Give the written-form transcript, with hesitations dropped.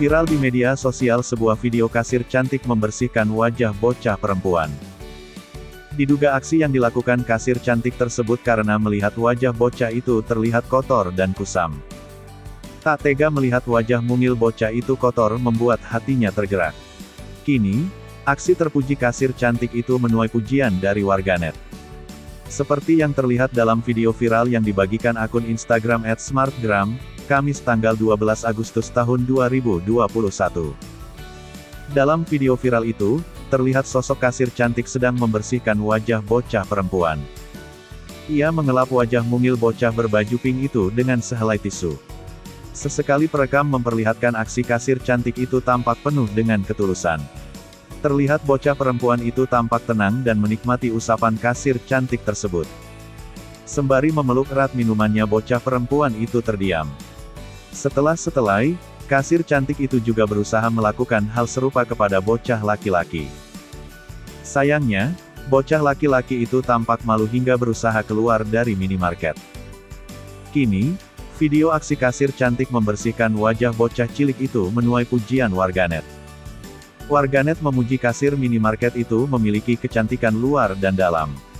Viral di media sosial sebuah video kasir cantik membersihkan wajah bocah perempuan. Diduga aksi yang dilakukan kasir cantik tersebut karena melihat wajah bocah itu terlihat kotor dan kusam. Tak tega melihat wajah mungil bocah itu kotor membuat hatinya tergerak. Kini, aksi terpuji kasir cantik itu menuai pujian dari warganet. Seperti yang terlihat dalam video viral yang dibagikan akun Instagram @smartgram, Kamis tanggal 12 Agustus tahun 2021. Dalam video viral itu, terlihat sosok kasir cantik sedang membersihkan wajah bocah perempuan. Ia mengelap wajah mungil bocah berbaju pink itu dengan sehelai tisu. Sesekali perekam memperlihatkan aksi kasir cantik itu tampak penuh dengan ketulusan. Terlihat bocah perempuan itu tampak tenang dan menikmati usapan kasir cantik tersebut. Sembari memeluk erat minumannya, bocah perempuan itu terdiam. Setelah setelai, kasir cantik itu juga berusaha melakukan hal serupa kepada bocah laki-laki. Sayangnya, bocah laki-laki itu tampak malu hingga berusaha keluar dari minimarket. Kini, video aksi kasir cantik membersihkan wajah bocah cilik itu menuai pujian warganet. Warganet memuji kasir minimarket itu memiliki kecantikan luar dan dalam.